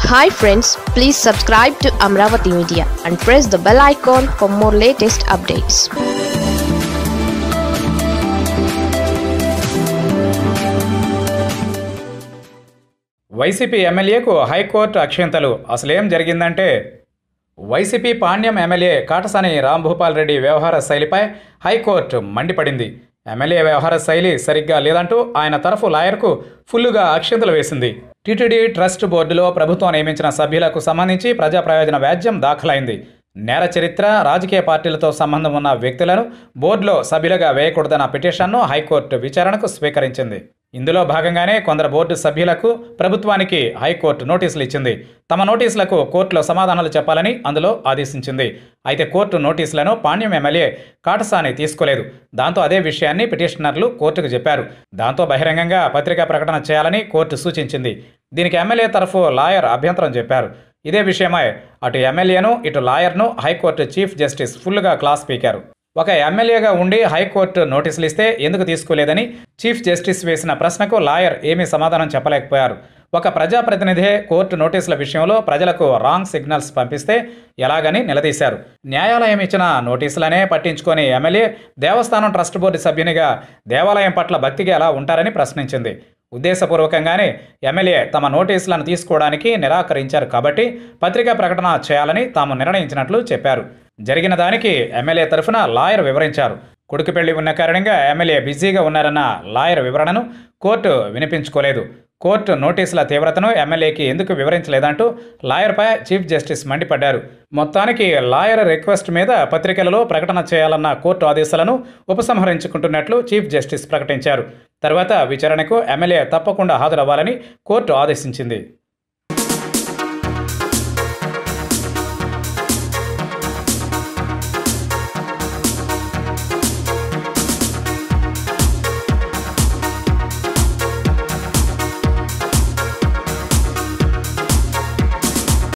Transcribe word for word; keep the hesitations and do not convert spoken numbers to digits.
Hi friends, please subscribe to Amaravathi Media and press the bell icon for more latest updates. YCP ఎమ్మెల్యేకు high court అక్షింతలు. అసలేం జరిగిందంటే YCP Panyam MLA Katasani Bhupal Reddy వ్యవహార శైలిపై హైకోర్టు మండిపడింది. ఎమ్మెల్యే వ్యవహార శైలి సరిగ్గా లేదంటూ ఆయన తరఫు లాయర్కు ఫుల్లుగా అక్షింతలు వేసింది. టీటీడీ ట్రస్ట్ బోర్డులో ప్రభుత్వం నియమించిన సభ్యులకు సంబంధించి ప్రజా ప్రయోజన వ్యాజ్యం దాఖలైంది. నేర చరిత్ర, రాజకీయ పార్టీలతో సంబంధం ఉన్న వ్యక్తులను బోర్డులో సభ్యులుగా వేయకూడదన్న పిటిషన్ను హైకోర్టు విచారణకు స్వీకరించింది. ఇందులో భాగంగానే కొందరు బోర్డు సభ్యులకు ప్రభుత్వానికి హైకోర్టు నోటీసులు ఇచ్చింది. తమ నోటీసులకు కోర్టులో సమాధానాలు చెప్పాలని అందులో ఆదేశించింది. అయితే కోర్టు నోటీసులను పాణ్యం ఎమ్మెల్యే కాటసాని తీసుకోలేదు. దాంతో అదే విషయాన్ని పిటిషనర్లు కోర్టుకు చెప్పారు. దాంతో బహిరంగంగా పత్రికా ప్రకటన చేయాలని కోర్టు సూచించింది. దీనికి ఎమ్మెల్యే తరఫు లాయర్ అభ్యంతరం చెప్పారు. ఇదే విషయమై అటు ఎమ్మెల్యేను ఇటు లాయర్ను హైకోర్టు చీఫ్ జస్టిస్ ఫుల్గా క్లాస్ పీకారు. ఒక ఎమ్మెల్యేగా ఉండి హైకోర్టు నోటీసులు ఇస్తే ఎందుకు తీసుకోలేదని చీఫ్ జస్టిస్ వేసిన ప్రశ్నకు లాయర్ ఏమీ సమాధానం చెప్పలేకపోయారు. ఒక ప్రజాప్రతినిధే కోర్టు నోటీసుల విషయంలో ప్రజలకు రాంగ్ సిగ్నల్స్ పంపిస్తే ఎలాగని నిలదీశారు. న్యాయాలయం ఇచ్చిన నోటీసులనే పట్టించుకొని ఎమ్మెల్యే దేవస్థానం ట్రస్ట్ బోర్డు సభ్యునిగా దేవాలయం పట్ల భక్తిగా ఎలా ఉంటారని ప్రశ్నించింది. ఉద్దేశపూర్వకంగానే ఎమ్మెల్యే తమ నోటీసులను తీసుకోవడానికి నిరాకరించారు కాబట్టి పత్రికా ప్రకటన చేయాలని తాము నిర్ణయించినట్లు చెప్పారు. జరిగిన దానికి ఎమ్మెల్యే తరఫున లాయర్ వివరించారు. కొడుకు పెళ్లి ఉన్న కారణంగా ఎమ్మెల్యే బిజీగా ఉన్నారన్న లాయర్ వివరణను కోర్టు వినిపించుకోలేదు. కోర్టు నోటీసుల తీవ్రతను ఎమ్మెల్యేకి ఎందుకు వివరించలేదంటూ లాయర్పై చీఫ్ జస్టిస్ మండిపడ్డారు. మొత్తానికి లాయర్ రిక్వెస్ట్ మీద పత్రికలలో ప్రకటన చేయాలన్న కోర్టు ఆదేశాలను ఉపసంహరించుకుంటున్నట్లు చీఫ్ జస్టిస్ ప్రకటించారు. తర్వాత విచారణకు ఎమ్మెల్యే తప్పకుండా హాజరవ్వాలని కోర్టు ఆదేశించింది.